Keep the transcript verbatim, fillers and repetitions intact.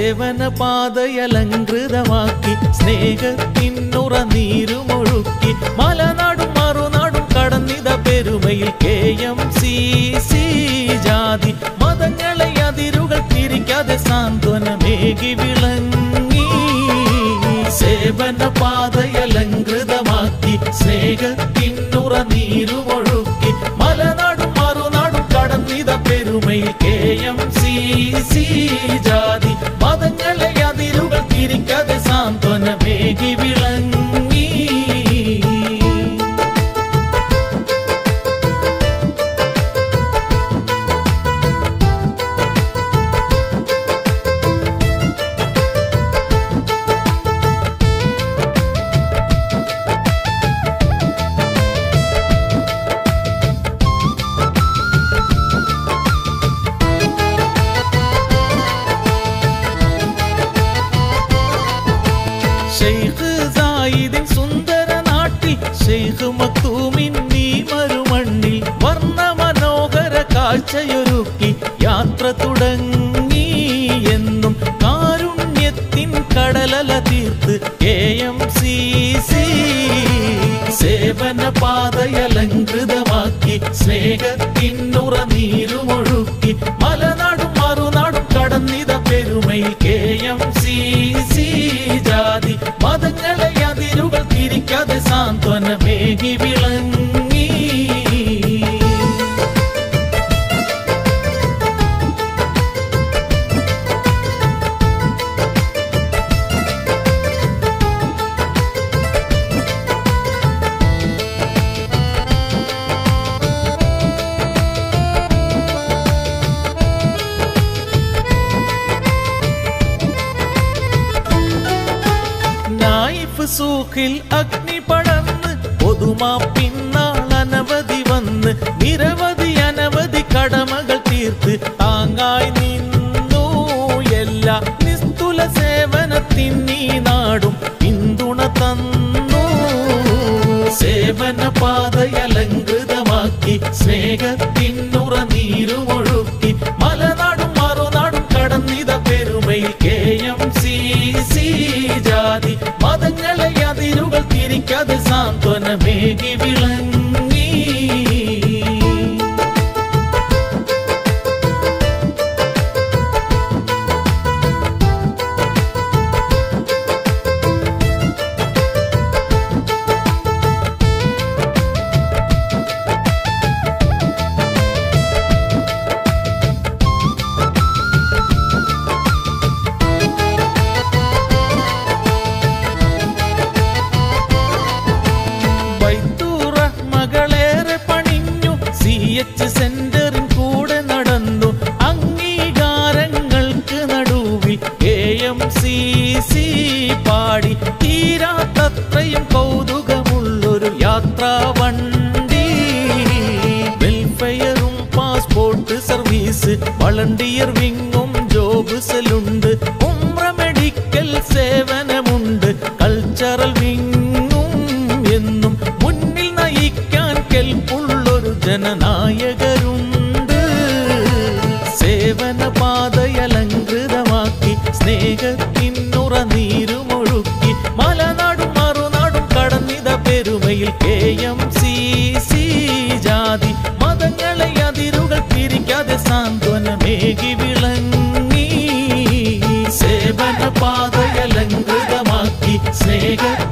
സേവന പാതയലങ്കൃതമാക്കി സ്നേഹത്തിനുറ നീരുമൊഴുക്കി മലനാടും മറുനാടും കടന്നിത പെരുമയിൽ കെ എം സി സി ജാതി മതങ്ങളെ അതിരുകൾ തിരിക്കാതെ സാന്ത്വനമേകി വിളങ്ങി സേവന പാതയലങ്കൃതമാക്കി സ്നേഹത്തിനുറ നീരുമൊഴുക്കി മലനാടും മറുനാടും കടന്നിത പെരുമയിൽ കെ എം സി സി ജാതി മതങ്ങളെ അതിരുകൾ തിരിക്കാതെ സാന്ത്വനമേകി വിളങ്ങി ശൈഖ് മക്തൂമിൻ നീ മരുമണ്ണിൽ വർണ്ണ മനോഹര കാഴ്ചയൊരുക്കി യാത്ര തുടങ്ങി എന്നും കാരുണ്യത്തിൻ കടലല തീർത്ത് കെ എം സി സി സേവന പാതയലങ്കൃതമാക്കി സ്നേഹത്തിനുറ നീരുമൊഴുക്കി മലനാടും മറുനാടും കടന്നിത പെരുമയിൽ കെ എം സി സി ജാതി മതങ്ങളെ അതിരുകൾ തിരിക്കാതെ സാന്ത്വനമേകി വിളങ്ങി സൂഖിൽ അഗ്നി പടർന്ന് പൊതുമാ പിന്നാൾ അനവധി വന്ന് നിരവധി അനവധി കടമകൾ തീർത്ത് താങ്ങായി നിന്നു എല്ലാ നിസ്തുല സേവനത്തിനീ നാടും പിന്തുണ തന്നു സേവന പാതയലങ്കൃതമാക്കി സ്നേഹത്തിനുറ നീരുമൊഴുക്കി മലനാടും മറുനാടും കടന്നിത പെരുമയിൽ കെ എം സി സി ജാതി മതങ്ങളെ അതിരുകൾ തിരിക്കാതെ സാന്ത്വനമേകി വിളങ്ങി സെന്ററിൻ കൂടെ നടന്നു അംഗീകാരങ്ങൾക്ക് നടുവിൽ കെ എം സി സി പാടി തീരാത്തത്രയും കൗതുകമുള്ളൊരു യാത്രാ വണ്ടി വെൽഫെയറും പാസ്പോർട്ട് സർവീസ് വളണ്ടിയർ വിങ്ങും ജോബ് സെല്ലുണ്ട് ഉംറ മെഡിക്കൽ സേവനമുണ്ട് കൾച്ചറൽ വിങ്ങും എന്നും മുന്നിൽ നയിക്കാൻ കെൽപ്പുള്ളൊരു ജനനായകരുണ്ട് സേവന പാതയലങ്കൃതമാക്കി സ്നേഹത്തിനുറ നീരുമൊഴുക്കി മലനാടും മറുനാടും കടന്നിത പെരുമയിൽ കെ എം സി സി ജാതി മതങ്ങളെ അതിരുകൾ തിരിക്കാതെ സാന്ത്വനമേകി വിളങ്ങി സേവന പാതയലങ്കൃതമാക്കി സ്നേഹ